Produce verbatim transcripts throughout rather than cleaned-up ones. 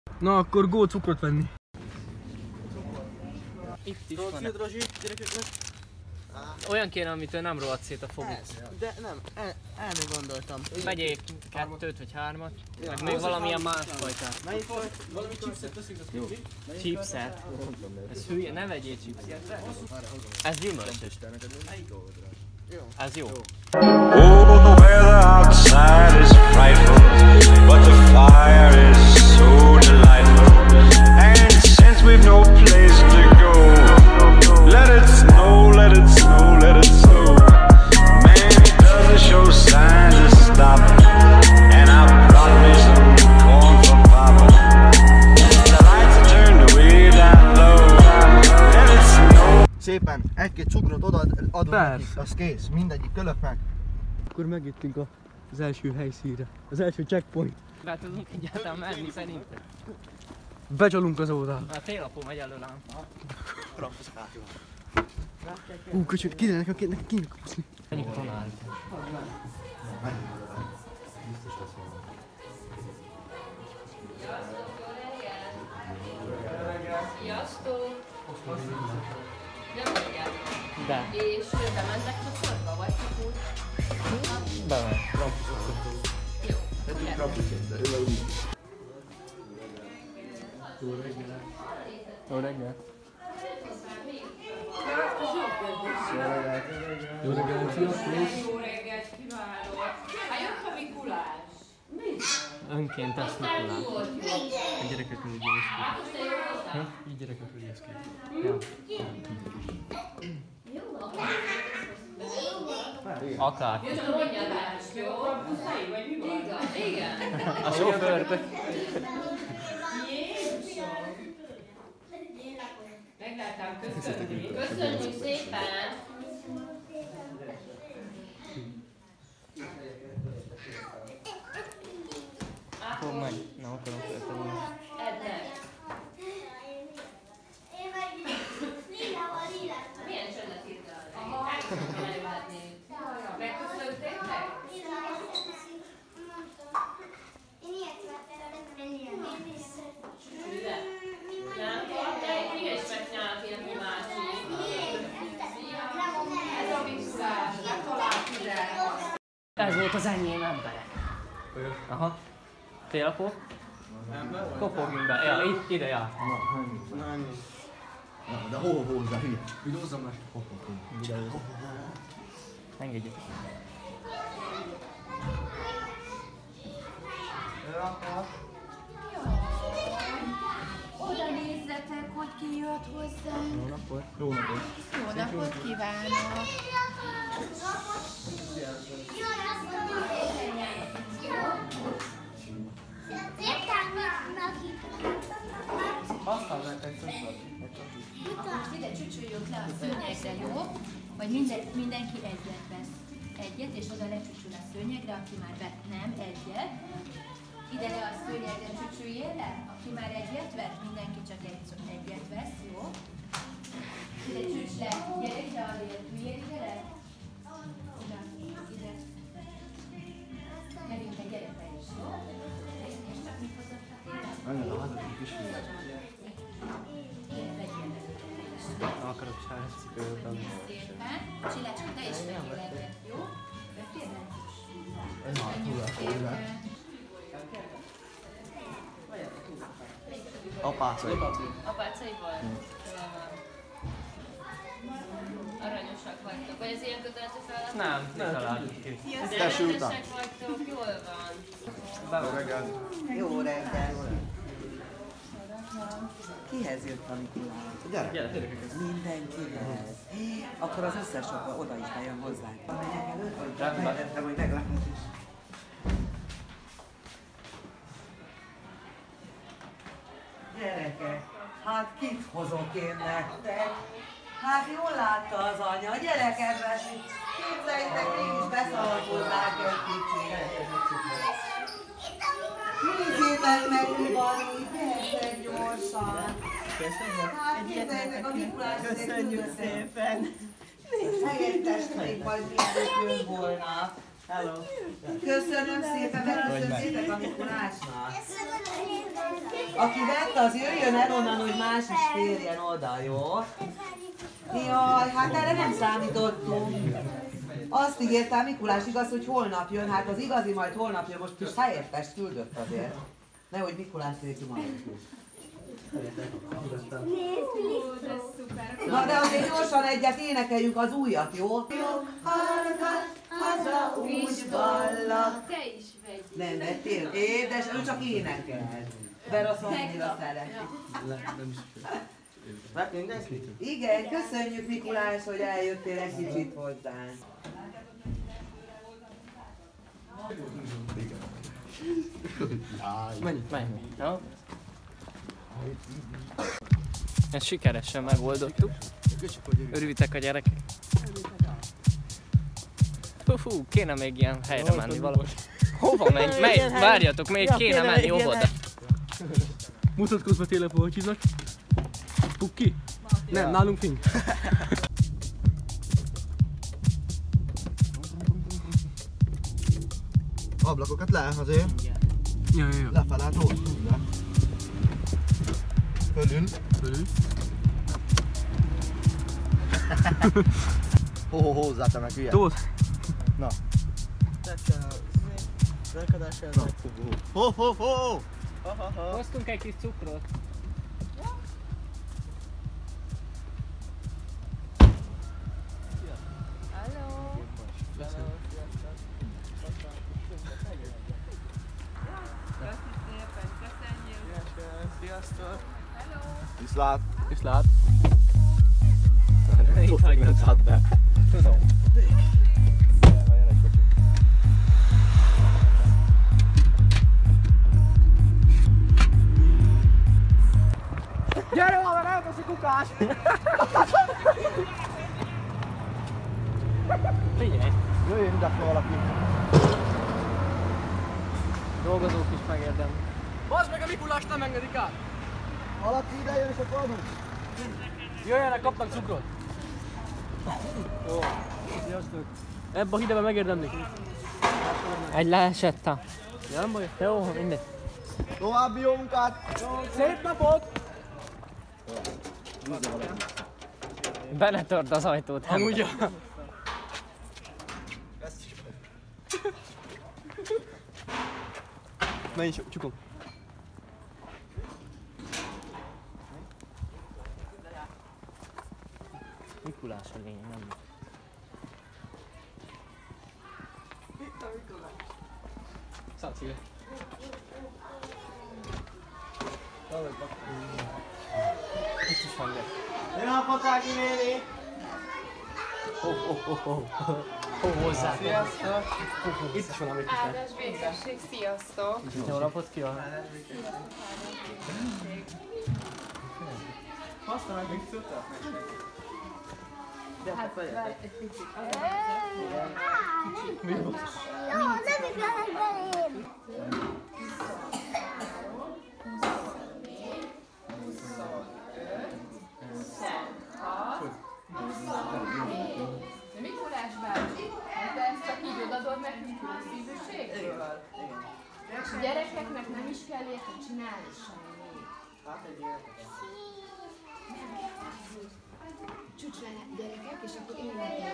Na akkor go cukrot venni. Itt is van. Olyan kéne, amitől nem rohadt szét a foguk. De nem, el, erre gondoltam. Vegyél kettőt vagy hármat, ja, meg még valamilyen másfajtát. Melyik fajta? Valami chipset teszünk, azt jó. Chipset? Ez hülye, ne vegyél chipset. Ez gyümölcsös. Jó. Ez jó. Oh, the weather outside is frightful, but the fire is so delightful. And since we've no place to go, let it snow, let it snow, let it snow. Man, it doesn't show signs of stopping, and I brought me some corn for Papa. The lights are turned way down low, let it snow. Szépen egy-két cukrot oda adunk nekik, az kész, mindegyik tölök meg. Akkor megjöttünk az első helyszínre, az első checkpoint. Be tudunk egyáltalán menni szerintem. Becsalunk az órára. A télapó megy elől ám. Ú, köcsög, kéne nekem, kéne nekem, kéne kapszni. Menjünk a tanár. Sziasztok! De. És bementek csoportba, vagy csak úgy? Bement. Jó. Jó reggel. Jó reggel. Jó reggel, sziasztok! Jó reggelt kívánok! Hát jött a Mikulás! Önkéntes Mikulás. A gyerekek úgy néz ki. Így gyerekek úgy néz ki. Ja. Akár. Jött a ronyadás, jó? Buszai vagy mi van? Igen. A sofőr. Jézusom! Meglátám, köszönni. Köszönjük szépen! Hol megy? Nem akarom feltenni. Ednek. Milyen csöndet írtál? Aha. Megköszöntétek? Nem? De mi is megcsinált ilyen másik? Ez a Mikulás, megtalált ide. Ez volt az enyém, emberek. Aha. Télapó? Kopogjunk be. Ja, itt, ide jár. De hol hozzá, hülye? Videózzam már. Engedjétek. Oda nézzetek, hogy ki jött hozzánk. Jó napot. Jó napot. Jó napot kívánok. Aztán meg egy szöszlet. Most ide csücsüljünk le a szőnyegre, jó? Vagy minden, mindenki egyet vesz. Egyet, és oda lecsücsül a szőnyegre, aki már vett nem egyet. Ide le a szőnyegre csücsüljél le, aki már egyet vett, mindenki csak egy, egyet vesz, jó? Ide csücs le, gyere ide a léltűjél, ide le. Oda, ide. Gyerünk te, gyere te is, jó? És csak mit hozott a tényleg? Nagyon a házat is figyelj. Ilyen vegyél le. Nem akarok sajnos cipőt adni. Szépen. Csillácska, te is vegyél egyet, jó? Vettél le? Ez már túl szépen. Apácai. Apácaiból? Aranyosak vagytok. Vagy ez ilyen kötelező feladat? Nem, ne találjuk ki. Tesó után. Rendesek vagytok, jól van. Jó reggel. Jó reggel! Kihez jött a Mikulás? Gyere. Gyere. Mindenkihez. Akkor az összes apa oda is bejön hozzánk. Megyek előtt, vagy Rendben. mehettem, hogy meglepetés. Gyerekek, hát kit hozok én nektek? Hát jól látta az anya, gyerekekben, képzeljétek, mégis beszalagozzák egy kicsit. Nézzétek meg, mi van itt, gyertek gyorsan. Hát képzeljétek, a Mikulás Köszönjük szépen! helyettesték, majd mindent jön volna. Hello! Köszönöm szépen, megköszönjétek a Mikulásnak. Aki vett, az jöjjön el onnan, hogy más is férjen oda, jó? Jaj, hát erre nem számítottunk. Azt ígértem Mikulás, igaz, hogy holnap jön, hát az igazi majd holnap jön, most kis helyettest küldött azért. Nehogy Mikulás nélkül maradjunk. Na de azért gyorsan egyet énekeljük az újat, jó? Hallgat, haza úgy vallak. Te is vegy. Nem vettél? Édes, ő csak énekel. Vera Szomnyira szereti. Igen, köszönjük Mikulás, hogy eljöttél egy kicsit hozzánk. Menj, menj. Ja? Ezt sikeresen megoldottuk. Örültek a gyerekek. Hú, hú, kéne még ilyen helyre menni valahol. Hova menj? Menj, várjatok, még kéne menni hova. Mutatkozva tényleg, hogy hívnak? Pukki? Nem, nálunk Fink. Ablakokat le azért. Ja, ja, ja. Lefele, hát ott tudja. Fölül. Fölül. Ho, ho, hozzá te meg hülye. Tudod? Na. Ho, ho, ho! Hoztunk egy kis cukrot. Viszlát. Viszlát. Itt hagyom. Tudom. Gyere már, elveszi kukás! Figyelj! Jöjjön ide valaki. Dolgozók is megérdemlik. Bazd meg, a Mikulás nem engedik át! Valaki ide jön és akkor adunk. Jöjjenek, kapnak cukrot! Jó. Sziasztok! Ebbe a hidegben megérdemlik. Egy leesett a... Ja, nem baj. Jó, mindegy. További jó munkát! Szép napot! Be ne törd az ajtót. Amúgy ja. Menj, csukom. Mikulás a lényeg, nem? Száll szíve. Itt is van, gyere. Jó napot, Ági néni! Ho, ho, ho, ho. Ho, hozzá. Sziasztok! Itt is van a Mikulás. Áldás békesség, sziasztok! Jó napot kívánok! Használj még cukrot? Hát, várj egy picit. Mi volt? Jó, nem is lehet belém! De Mikulás bácsi, te ezt csak így odadod nekünk szívűségből? És a gyerekeknek nem is kell érte csinálni semmit. Csúcs lenne gyerekek, és akkor énekelj.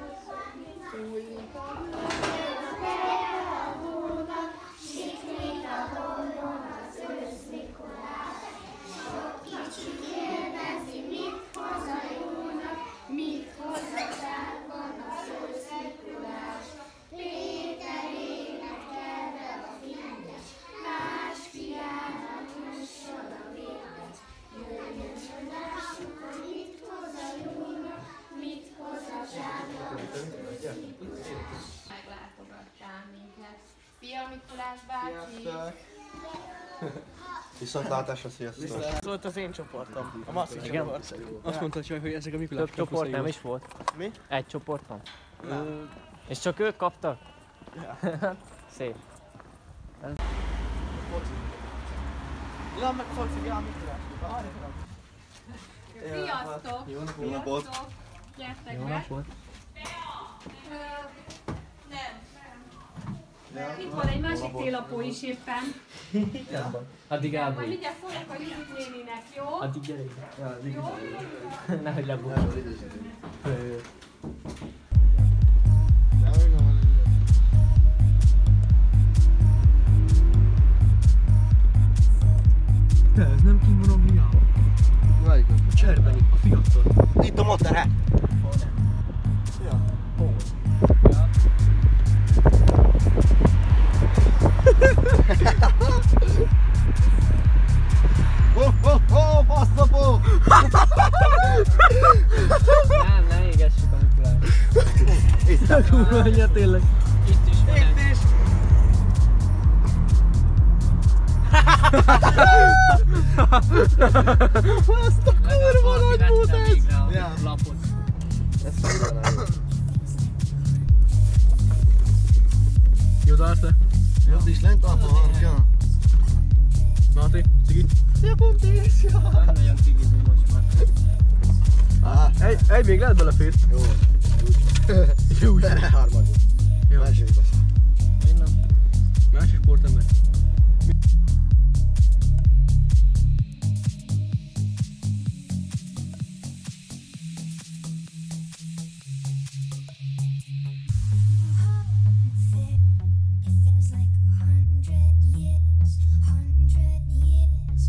Mit hozzatákon az ősz Mikulás? Péter énekelve a fényes, más kiállnak jusson a véghez. Jöjjön, hogy lássuk, hogy mit hoz a jónak, mit hoz a zsáknak. Meglátogattál minket. Szia Mikulás bácsi! Viszontlátásra, sziasztok! Ez volt az én csoportom. A Masszi csoport. Azt mondta, hogy ezek a Mikulás Több csoport nem is volt. Mi? Egy csoport van. És csak ők kaptak? Szép. Ja, meg foci, ja, Mikulás. Sziasztok! Jó napot! Gyertek Jó be! napot. Nem. Itt van egy másik télapó is éppen. Addig Majd elbújj. mindjárt szólok a Judit néninek, jó? Addig gyere ide. Jó? Nehogy lebújj. De ez nem kint van a miába. Melyiket? A cserbeni, a fiatal. Itt a motere! Ja. Hol? Oh, oh, oh, faszapó! Nem, ne égessük a Mikulást. Itt a kurva anyja, tényleg. Itt is van. Itt is! Azt a kurva nagy bútás! Ja. Lapot. Ez fajta. Jó dalsz te? Jobb is lent a harkja. Máté, cigi. Ja, pont és ja. Nem nagyon kigizunk most már. Ah, Egy, egy még lehet belefér. jó. Jó. Jó.